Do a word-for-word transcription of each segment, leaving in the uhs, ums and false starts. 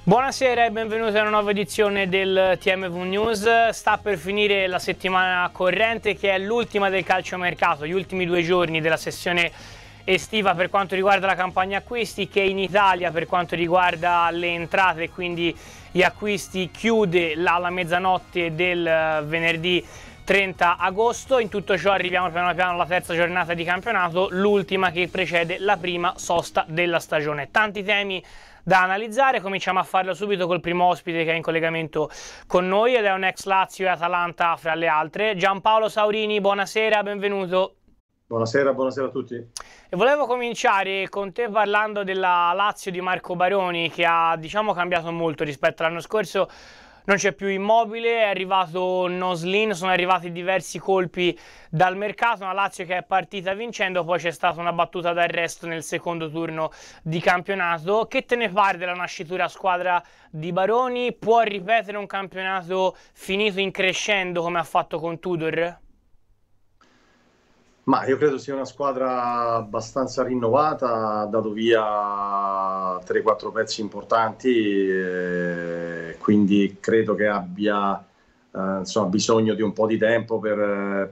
Buonasera e benvenuti a una nuova edizione del T M V News. Sta per finire la settimana corrente, che è l'ultima del calciomercato, gli ultimi due giorni della sessione estiva per quanto riguarda la campagna acquisti, che in Italia per quanto riguarda le entrate e quindi gli acquisti chiude alla mezzanotte del venerdì trenta agosto. In tutto ciò arriviamo piano piano alla terza giornata di campionato, l'ultima che precede la prima sosta della stagione. Tanti temi da analizzare, cominciamo a farlo subito col primo ospite che è in collegamento con noi ed è un ex Lazio e Atalanta fra le altre. Giampaolo Saurini, buonasera, benvenuto. Buonasera, buonasera a tutti. E volevo cominciare con te parlando della Lazio di Marco Baroni, che ha diciamo cambiato molto rispetto all'anno scorso. Non c'è più Immobile, è arrivato Noslin, sono arrivati diversi colpi dal mercato, una Lazio che è partita vincendo, poi c'è stata una battuta d'arresto nel secondo turno di campionato. Che te ne pare della nascitura a squadra di Baroni? Può ripetere un campionato finito in crescendo come ha fatto con Tudor? Ma io credo sia una squadra abbastanza rinnovata, ha dato via tre quattro pezzi importanti, eh, quindi credo che abbia eh, insomma, bisogno di un po' di tempo per eh,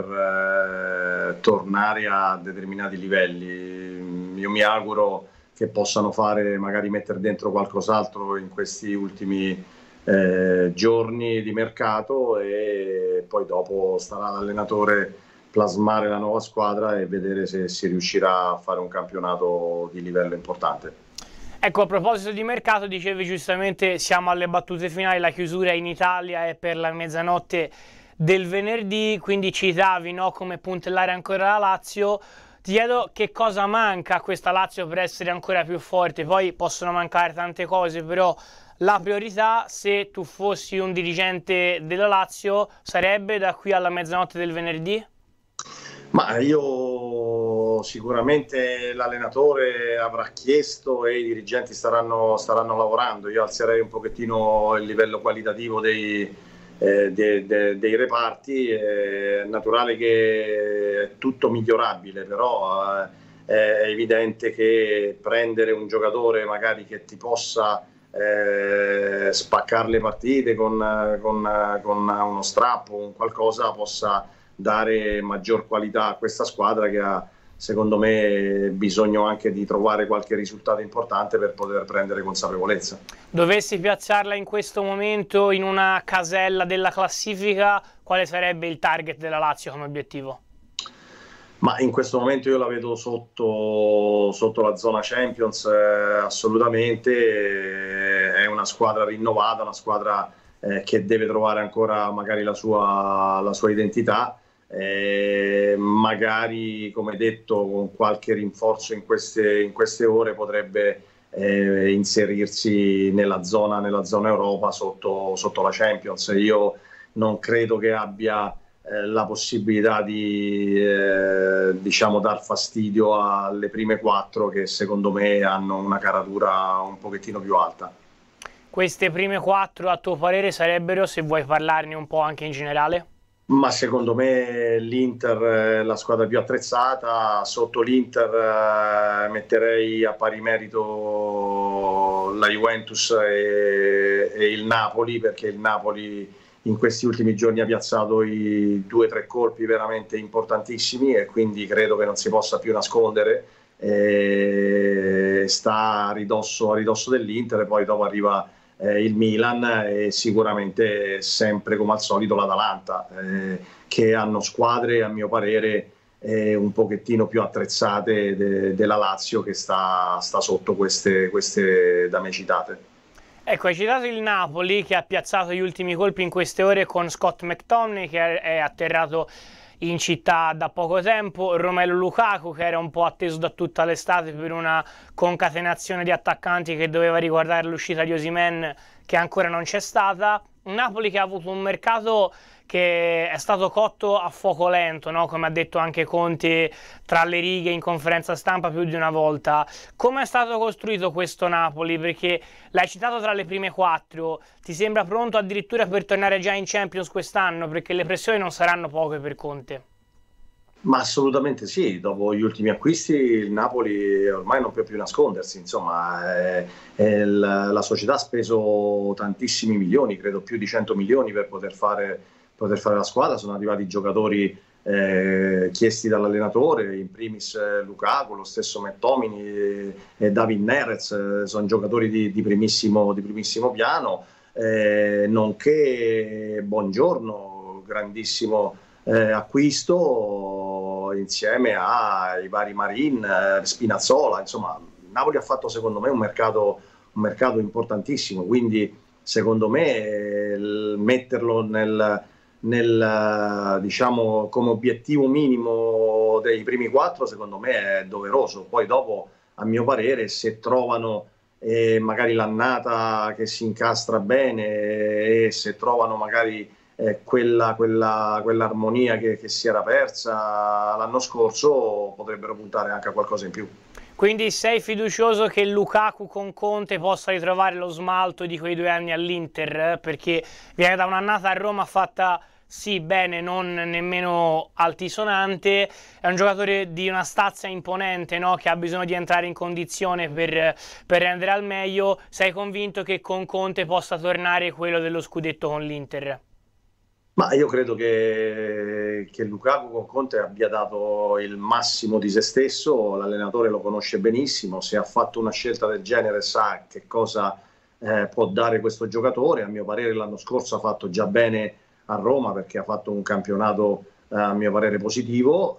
poter eh, tornare a determinati livelli. Io mi auguro che possano fare, magari mettere dentro qualcos'altro in questi ultimi eh, giorni di mercato, e poi dopo starà all'allenatore plasmare la nuova squadra e vedere se si riuscirà a fare un campionato di livello importante. Ecco, a proposito di mercato, dicevi giustamente siamo alle battute finali, la chiusura in Italia è per la mezzanotte del venerdì, quindi citavi, no, come puntellare ancora la Lazio. Ti chiedo che cosa manca a questa Lazio per essere ancora più forte. Poi possono mancare tante cose, però la priorità, se tu fossi un dirigente della Lazio, sarebbe da qui alla mezzanotte del venerdì? Ma io sicuramente l'allenatore avrà chiesto e i dirigenti staranno, staranno lavorando. Io alzerei un pochettino il livello qualitativo dei, eh, de, de, dei reparti. È naturale che è tutto migliorabile, però eh, è evidente che prendere un giocatore magari che ti possa eh, spaccare le partite con, con, con uno strappo, con qualcosa, possa dare maggior qualità a questa squadra, che ha secondo me bisogno anche di trovare qualche risultato importante per poter prendere consapevolezza. Dovessi piazzarla in questo momento in una casella della classifica, quale sarebbe il target della Lazio come obiettivo? Ma in questo momento io la vedo sotto, sotto la zona Champions, eh, assolutamente. Eh, è una squadra rinnovata, una squadra eh, che deve trovare ancora magari la sua, la sua identità. Eh, magari, come detto, con qualche rinforzo in queste, in queste ore potrebbe eh, inserirsi nella zona, nella zona Europa sotto, sotto la Champions. Io non credo che abbia eh, la possibilità di eh, diciamo dar fastidio alle prime quattro, che secondo me hanno una caratura un pochettino più alta. Queste prime quattro a tuo parere sarebbero, se vuoi parlarne un po' anche in generale? Ma secondo me l'Inter è la squadra più attrezzata. Sotto l'Inter eh, metterei a pari merito la Juventus e, e il Napoli, perché il Napoli in questi ultimi giorni ha piazzato i due o tre colpi veramente importantissimi e quindi credo che non si possa più nascondere. E sta a ridosso, a ridosso dell'Inter, e poi dopo arriva Eh, il Milan e sicuramente sempre come al solito l'Atalanta, eh, che hanno squadre a mio parere eh, un pochettino più attrezzate de, della Lazio, che sta, sta sotto queste, queste da me citate. Ecco, hai citato il Napoli che ha piazzato gli ultimi colpi in queste ore con Scott McTominay, che è atterrato in città da poco tempo, Romelu Lukaku, che era un po' atteso da tutta l'estate per una concatenazione di attaccanti che doveva riguardare l'uscita di Osimhen, che ancora non c'è stata. Un Napoli che ha avuto un mercato che è stato cotto a fuoco lento, no? Come ha detto anche Conte tra le righe in conferenza stampa più di una volta. Come è stato costruito questo Napoli? Perché l'hai citato tra le prime quattro, ti sembra pronto addirittura per tornare già in Champions quest'anno? Perché le pressioni non saranno poche per Conte. Ma assolutamente sì, dopo gli ultimi acquisti il Napoli ormai non può più nascondersi, insomma, è, è il- la società ha speso tantissimi milioni, credo più di cento milioni per poter fare, poter fare la squadra, sono arrivati giocatori eh, chiesti dall'allenatore, in primis eh, Lukaku, lo stesso Mettomini e, e David Neres, eh, sono giocatori di, di primissimo, di primissimo piano, eh, nonché Buongiorno, grandissimo eh, acquisto insieme ai vari Marin, eh, Spinazzola, insomma, Napoli ha fatto secondo me un mercato, un mercato importantissimo, quindi secondo me eh, il metterlo nel, nel, diciamo, come obiettivo minimo dei primi quattro, secondo me è doveroso. Poi dopo, a mio parere, se trovano eh, magari l'annata che si incastra bene e se trovano magari eh, quella, quella, quell'armonia che, che si era persa l'anno scorso, potrebbero puntare anche a qualcosa in più. Quindi sei fiducioso che Lukaku con Conte possa ritrovare lo smalto di quei due anni all'Inter? Perché viene da un'annata a Roma fatta sì bene, non nemmeno altisonante, è un giocatore di una stazza imponente, no? Che ha bisogno di entrare in condizione per, per rendere al meglio. Sei convinto che con Conte possa tornare quello dello scudetto con l'Inter? Ma io credo che, che Lukaku con Conte abbia dato il massimo di se stesso, l'allenatore lo conosce benissimo, se ha fatto una scelta del genere sa che cosa eh, può dare questo giocatore. A mio parere l'anno scorso ha fatto già bene a Roma perché ha fatto un campionato eh, a mio parere positivo.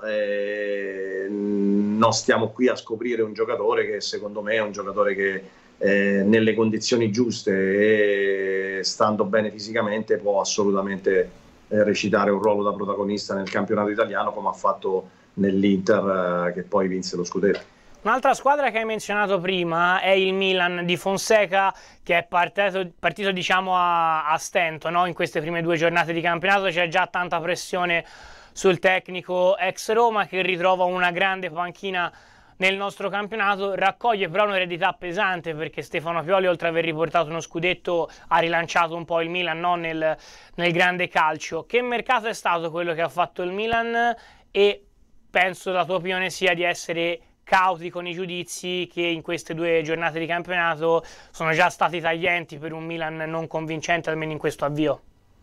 Eh, non stiamo qui a scoprire un giocatore che secondo me è un giocatore che eh, nelle condizioni giuste e stando bene fisicamente può assolutamente recitare un ruolo da protagonista nel campionato italiano come ha fatto nell'Inter eh, che poi vinse lo scudetto. Un'altra squadra che hai menzionato prima è il Milan di Fonseca, che è partito, partito diciamo a, a stento, no? In queste prime due giornate di campionato c'è già tanta pressione sul tecnico ex Roma che ritrova una grande panchina nel nostro campionato, raccoglie però un'eredità pesante perché Stefano Pioli, oltre ad aver riportato uno scudetto, ha rilanciato un po' il Milan, no? nel, nel grande calcio. Che mercato è stato quello che ha fatto il Milan? E penso la tua opinione sia di essere cauti con i giudizi che in queste due giornate di campionato sono già stati taglienti per un Milan non convincente, almeno in questo avvio.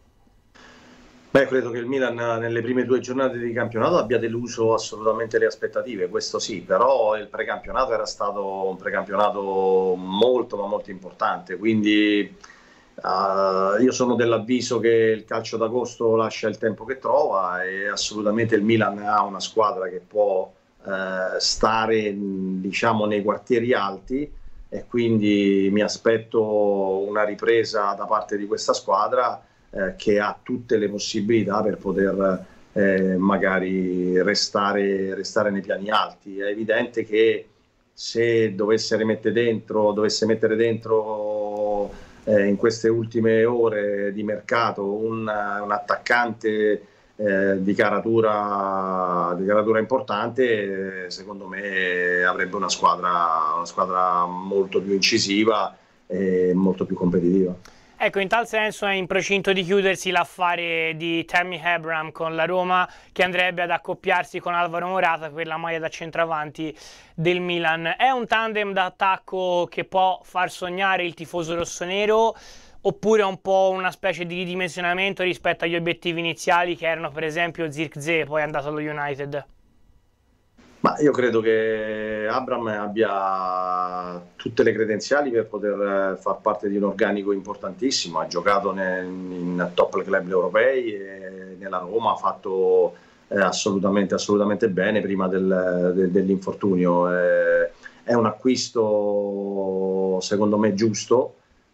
Beh, credo che il Milan nelle prime due giornate di campionato abbia deluso assolutamente le aspettative, questo sì, però il precampionato era stato un precampionato molto ma molto importante, quindi uh, io sono dell'avviso che il calcio d'agosto lascia il tempo che trova e assolutamente il Milan ha una squadra che può uh, stare diciamo nei quartieri alti e quindi mi aspetto una ripresa da parte di questa squadra Eh, che ha tutte le possibilità per poter eh, magari restare, restare nei piani alti. È evidente che se dovesse rimettere dentro, dovesse mettere dentro eh, in queste ultime ore di mercato un, un attaccante eh, di caratura, di caratura importante, eh, secondo me avrebbe una squadra, una squadra molto più incisiva e molto più competitiva. Ecco, in tal senso è in procinto di chiudersi l'affare di Tammy Abraham con la Roma, che andrebbe ad accoppiarsi con Alvaro Morata per la maglia da centravanti del Milan. È un tandem d'attacco che può far sognare il tifoso rossonero, oppure è un po' una specie di ridimensionamento rispetto agli obiettivi iniziali che erano per esempio Zirkzee, poi è andato allo United? Ma io credo che Abram abbia tutte le credenziali per poter far parte di un organico importantissimo. Ha giocato nel, in top club europei e nella Roma ha fatto eh, assolutamente, assolutamente bene prima del, de, dell'infortunio. Eh, è un acquisto secondo me giusto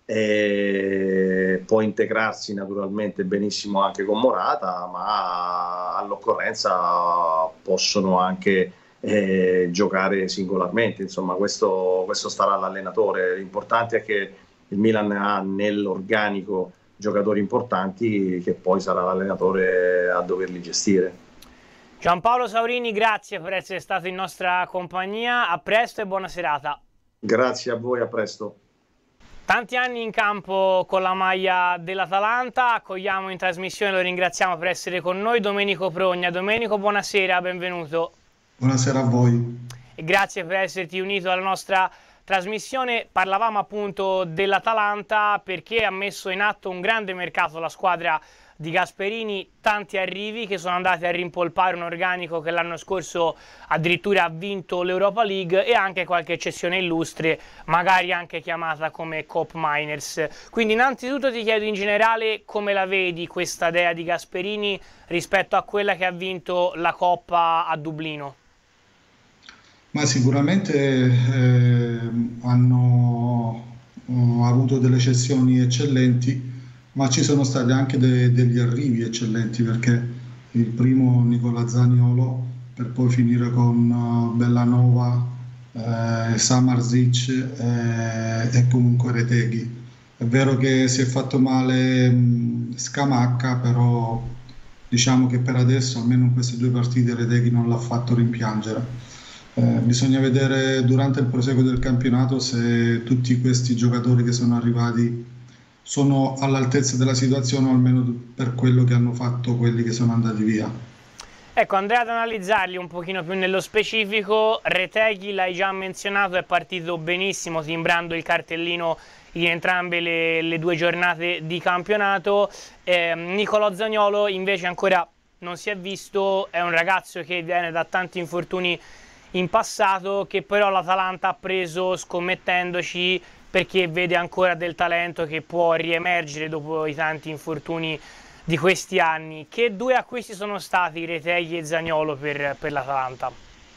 e può integrarsi naturalmente benissimo anche con Morata, ma all'occorrenza possono anche Eh, giocare singolarmente, insomma questo, questo starà all'allenatore. L'importante è che il Milan ha nell'organico giocatori importanti che poi sarà l'allenatore a doverli gestire. Giampaolo Saurini, grazie per essere stato in nostra compagnia, a presto e buona serata. Grazie a voi, a presto. Tanti anni in campo con la maglia dell'Atalanta, accogliamo in trasmissione, lo ringraziamo per essere con noi, Domenico Progna. Domenico, buonasera, benvenuto. Buonasera a voi. E grazie per esserti unito alla nostra trasmissione. Parlavamo appunto dell'Atalanta perché ha messo in atto un grande mercato la squadra di Gasperini, tanti arrivi che sono andati a rimpolpare un organico che l'anno scorso addirittura ha vinto l'Europa League, e anche qualche eccezione illustre, magari anche chiamata come Cop Miners. Quindi innanzitutto ti chiedo in generale come la vedi questa idea di Gasperini rispetto a quella che ha vinto la Coppa a Dublino. Ma sicuramente eh, hanno oh, avuto delle cessioni eccellenti, ma ci sono stati anche de degli arrivi eccellenti, perché il primo Nicola Zaniolo, per poi finire con uh, Bellanova, eh, Samardzic eh, e comunque Retegui. È vero che si è fatto male mh, Scamacca, però diciamo che per adesso, almeno in queste due partite, Retegui non l'ha fatto rimpiangere. Eh, bisogna vedere durante il proseguo del campionato se tutti questi giocatori che sono arrivati sono all'altezza della situazione, o almeno per quello che hanno fatto quelli che sono andati via. Ecco, andrei ad analizzarli un pochino più nello specifico. Retegui, l'hai già menzionato, è partito benissimo, timbrando il cartellino in entrambe le, le due giornate di campionato. Eh, Nicolò Zaniolo invece ancora non si è visto, è un ragazzo che viene da tanti infortuni in passato, che però l'Atalanta ha preso scommettendoci, perché vede ancora del talento che può riemergere dopo i tanti infortuni di questi anni. Che due acquisti sono stati Retegui e Zaniolo per, per l'Atalanta?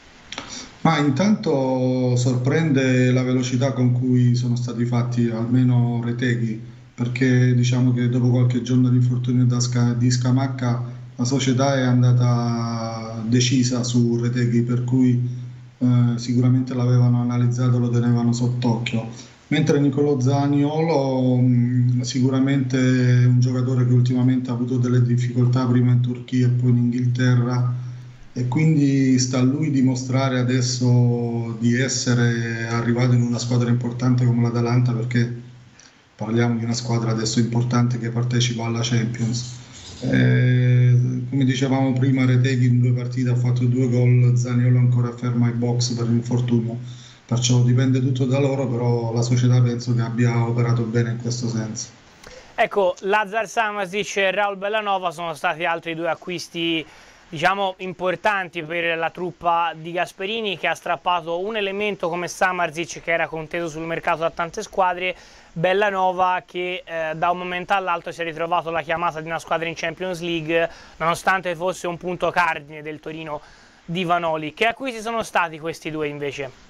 Ma intanto sorprende la velocità con cui sono stati fatti, almeno Retegui, perché diciamo che dopo qualche giorno di infortunio da Sca di Scamacca la società è andata decisa su Retegui, per cui eh, sicuramente l'avevano analizzato, lo tenevano sott'occhio. Mentre Nicolò Zaniolo mh, sicuramente è un giocatore che ultimamente ha avuto delle difficoltà, prima in Turchia e poi in Inghilterra, e quindi sta a lui dimostrare adesso di essere arrivato in una squadra importante come l'Atalanta, perché parliamo di una squadra adesso importante che partecipa alla Champions. E, come dicevamo prima, Retegui in due partite ha fatto due gol, Zaniolo ancora ferma ai box per l'infortunio. Perciò dipende tutto da loro, però la società penso che abbia operato bene in questo senso. Ecco, Lazar Samardzic e Raul Bellanova sono stati altri due acquisti, diciamo, importanti per la truppa di Gasperini, che ha strappato un elemento come Samardzic, che era conteso sul mercato da tante squadre, Bellanova che eh, da un momento all'altro si è ritrovato la chiamata di una squadra in Champions League, nonostante fosse un punto cardine del Torino di Vanoli. Che acquisti sono stati questi due invece?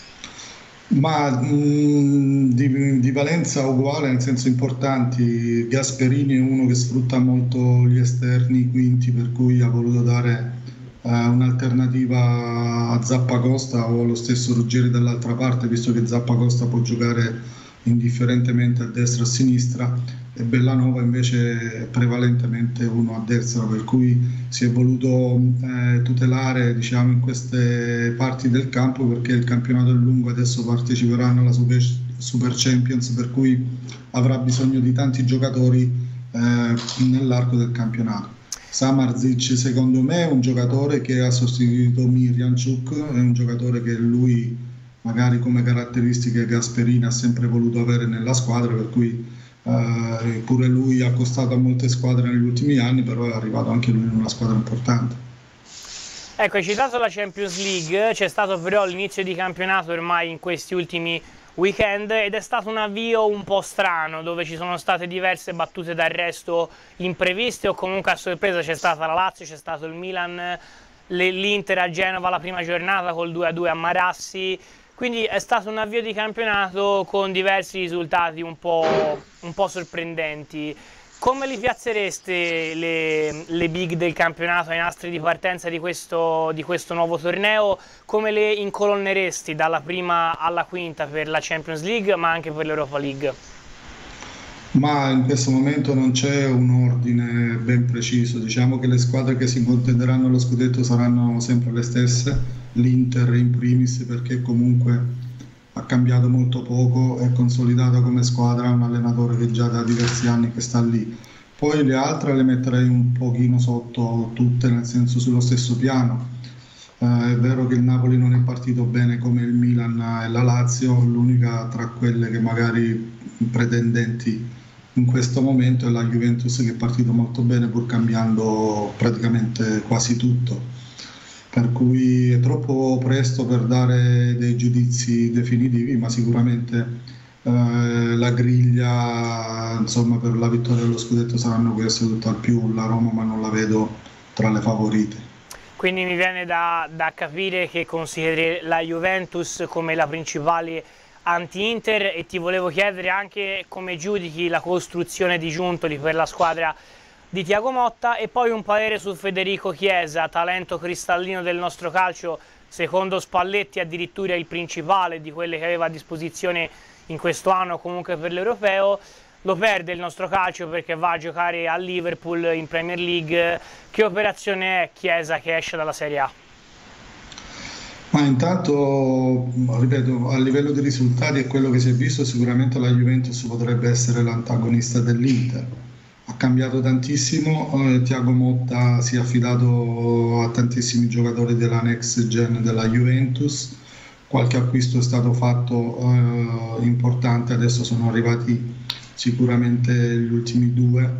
Ma mh, di, di valenza uguale, nel senso importanti. Gasperini è uno che sfrutta molto gli esterni, i quinti, per cui ha voluto dare uh, un'alternativa a Zappacosta o allo stesso Ruggeri dall'altra parte, visto che Zappacosta può giocare indifferentemente a destra o a sinistra, e Bellanova invece prevalentemente uno a destra, per cui si è voluto eh, tutelare, diciamo, in queste parti del campo, perché il campionato è lungo, adesso parteciperanno alla Super, Super Champions, per cui avrà bisogno di tanti giocatori eh, nell'arco del campionato. Samardzic secondo me è un giocatore che ha sostituito Mirjanchuk, è un giocatore che lui magari come caratteristiche Gasperini ha sempre voluto avere nella squadra, per cui Uh, pure lui ha costato a molte squadre negli ultimi anni, però è arrivato anche lui in una squadra importante. Ecco, hai citato la Champions League, c'è stato però l'inizio di campionato ormai in questi ultimi weekend, ed è stato un avvio un po' strano, dove ci sono state diverse battute d'arresto impreviste, o comunque a sorpresa. C'è stata la Lazio, c'è stato il Milan, l'Inter a Genova la prima giornata col due a due a Marassi. Quindi è stato un avvio di campionato con diversi risultati un po', un po' sorprendenti. Come li piazzereste le, le big del campionato ai nastri di partenza di questo, di questo nuovo torneo? Come le incolonneresti dalla prima alla quinta per la Champions League, ma anche per l'Europa League? Ma in questo momento non c'è un ordine ben preciso. Diciamo che le squadre che si contenderanno lo scudetto saranno sempre le stesse, l'Inter in primis, perché comunque ha cambiato molto poco, è consolidato come squadra, è un allenatore che già da diversi anni che sta lì. Poi le altre le metterei un pochino sotto tutte, nel senso sullo stesso piano. Eh, è vero che il Napoli non è partito bene come il Milan e la Lazio, l'unica tra quelle che magari pretendenti in questo momento è la Juventus, che è partito molto bene pur cambiando praticamente quasi tutto. Per cui è troppo presto per dare dei giudizi definitivi, ma sicuramente eh, la griglia, insomma, per la vittoria dello scudetto saranno queste tutt'al più. La Roma, ma non la vedo tra le favorite. Quindi mi viene da, da capire che consideri la Juventus come la principale anti-Inter, e ti volevo chiedere anche come giudichi la costruzione di Giuntoli per la squadra di Thiago Motta, e poi un parere su Federico Chiesa, talento cristallino del nostro calcio, secondo Spalletti addirittura il principale di quelle che aveva a disposizione in questo anno comunque per l'Europeo. Lo perde il nostro calcio perché va a giocare a Liverpool in Premier League. Che operazione è Chiesa che esce dalla Serie A? Ma intanto, ripeto, a livello di risultati e quello che si è visto, sicuramente la Juventus potrebbe essere l'antagonista dell'Inter. Ha cambiato tantissimo, eh, Thiago Motta si è affidato a tantissimi giocatori della next gen della Juventus, qualche acquisto è stato fatto eh, importante, adesso sono arrivati sicuramente gli ultimi due,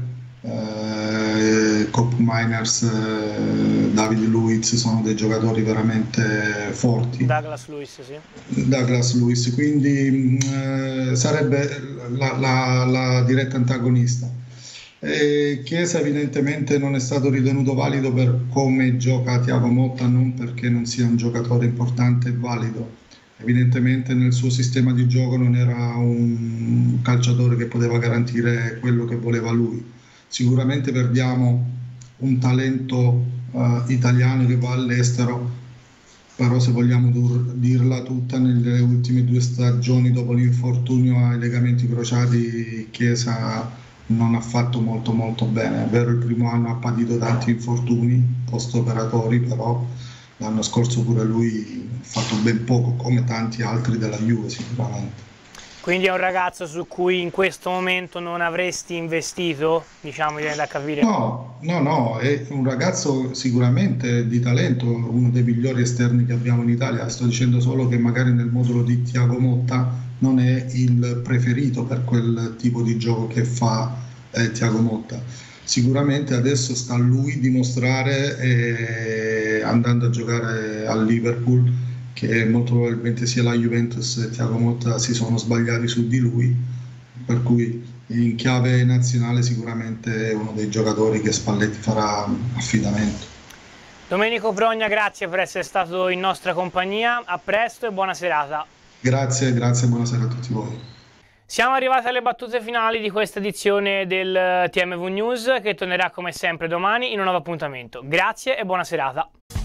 eh, Cop Miners, eh, David Luiz, sono dei giocatori veramente forti. Douglas Luiz, sì. Douglas Luiz, quindi eh, sarebbe la, la, la diretta antagonista. E Chiesa evidentemente non è stato ritenuto valido per come gioca Thiago Motta, non perché non sia un giocatore importante e valido. Evidentemente nel suo sistema di gioco non era un calciatore che poteva garantire quello che voleva lui. Sicuramente perdiamo un talento uh, italiano che va all'estero, però se vogliamo dur- dirla tutta, nelle ultime due stagioni dopo l'infortunio ai legamenti crociati Chiesa non ha fatto molto molto bene. È vero, il primo anno ha patito tanti infortuni post-operatori, però l'anno scorso pure lui ha fatto ben poco, come tanti altri della Juve sicuramente. Quindi è un ragazzo su cui in questo momento non avresti investito, diciamo, viene da capire? No, no, no, è un ragazzo sicuramente di talento, uno dei migliori esterni che abbiamo in Italia. Sto dicendo solo che magari nel modulo di Thiago Motta non è il preferito per quel tipo di gioco che fa eh, Thiago Motta. Sicuramente adesso sta a lui dimostrare, eh, andando a giocare al Liverpool, che molto probabilmente sia la Juventus e Thiago Motta si sono sbagliati su di lui, per cui in chiave nazionale sicuramente è uno dei giocatori che Spalletti farà affidamento. Domenico Brogna, grazie per essere stato in nostra compagnia, a presto e buona serata. Grazie, grazie e buonasera a tutti voi. Siamo arrivati alle battute finali di questa edizione del T M V News, che tornerà come sempre domani in un nuovo appuntamento. Grazie e buona serata.